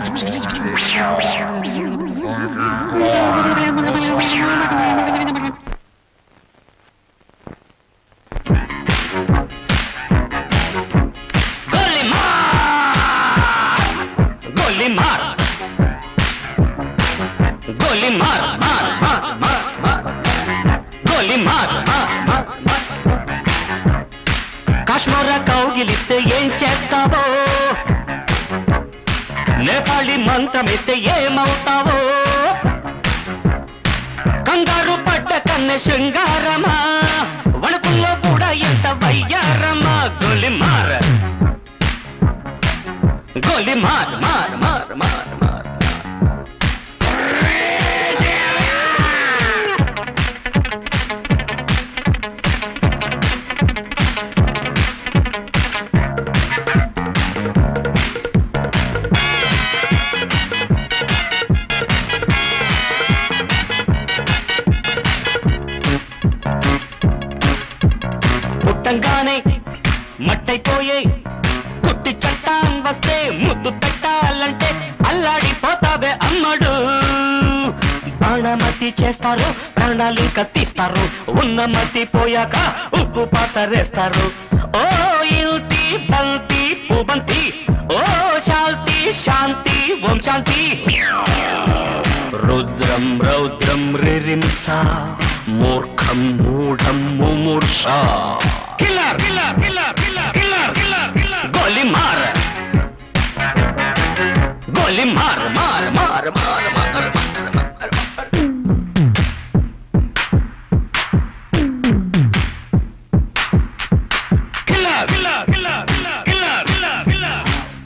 కాశ్మీర కౌగిలిస్తే ఏం చేస్తావో, నేపాళి మంత్రమిస్తే ఏమవుతావో, కంగారు పడ్డ కన్నె శృంగారమా, వణుకుల్లో కూడా ఎంత వయ్యారమా. గోలి మార్ గోలి మార్ మార్ మార్ మార్ మార్. పుట్టంగానే మట్టైపోయే కుట్టి చట్టాన్ వస్తే ముద్దు పెట్టాలంటే అల్లాడిపోతావే అమ్మడు. బాణమతి చేస్తారు, ప్రాణాలు కత్తిస్తారు, ఉన్న మతి పోయాక ఉప్పు పాతరేస్తారు. ఓ యుతి బంతి పుబంతి, ఓ శాంతి శాంతి ఓం శాంతి. రుద్రం రౌద్రం రిరింస, మూర్ఖం మూఢం ముమూర్ష. Killer killer killer killer killer killer killer. గోలి మార్ గోలి మార్ మార్ మార్ మార్ మార్ మార్. Killer killer killer killer killer killer killer.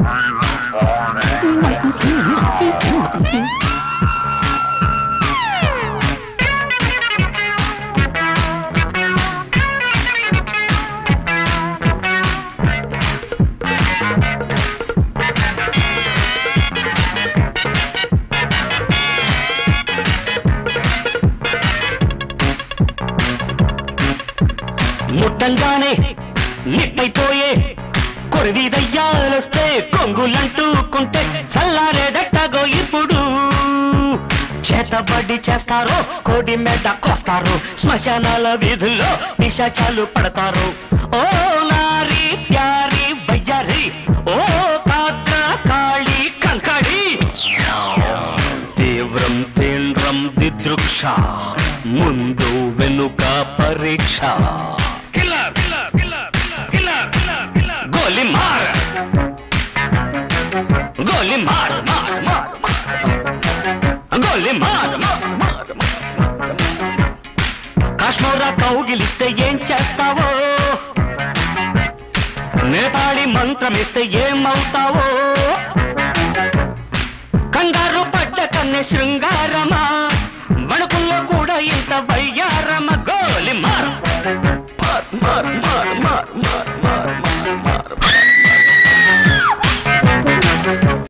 ముట్టంగానే నిప్పైపోయే కొరివి దయ్యాలొస్తే కొంగులంటూకుంటే చల్లారేదట్టగో ఇప్పుడు. చేతబడి చేస్తారో, కోడి మీద కోస్తారు, శ్మశానాల వీధుల్లో నిశాచాలు పడతారు. ఓ నారి ప్యారి బయ్యారి, ఓ కాత్ర కాళి కంకడి. తీవ్రం తీవ్రం దిదృక్ష, ముందు వెనుక పరీక్ష. గోలి మార్ గోలి మార్ మార్ మార్ గోలి మార్ మార్ మార్ మార్. కాశ్మీర కౌగిలిస్తే ఏం చేస్తావో, నేపాళి మంత్రమిస్తే ఏమవుతావో, కంగారు పడ్డ కన్నె శృంగారమా, వణుకుల్లో కూడా ఇంత